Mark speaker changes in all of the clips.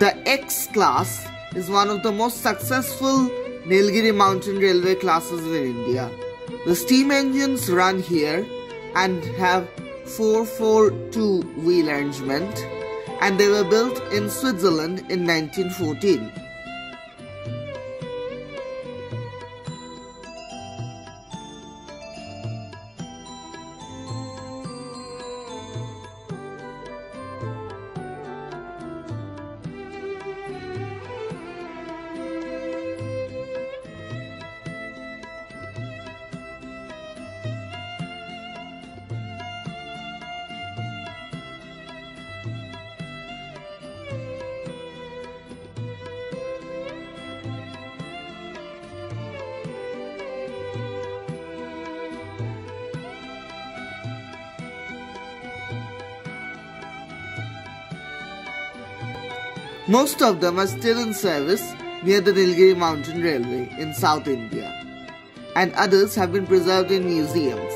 Speaker 1: The X class is one of the most successful Nilgiri mountain railway classes in India. The steam engines run here and have 442 wheel arrangement, and they were built in Switzerland in 1914. Most of them are still in service near the Nilgiri Mountain Railway in South India, and others have been preserved in museums.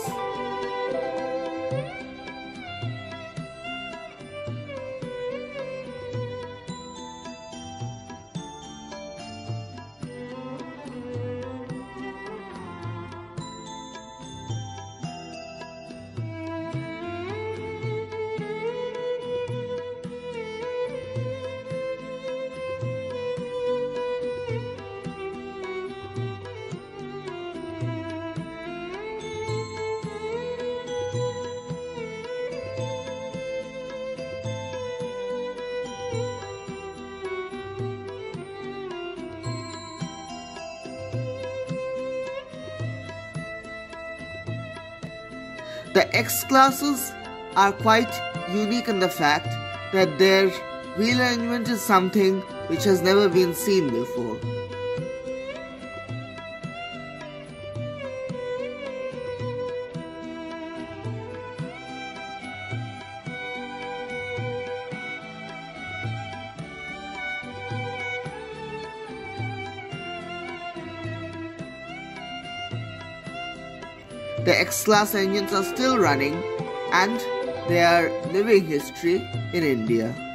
Speaker 1: The X classes are quite unique in the fact that their wheel arrangement is something which has never been seen before. The X-Class engines are still running and they are living history in India.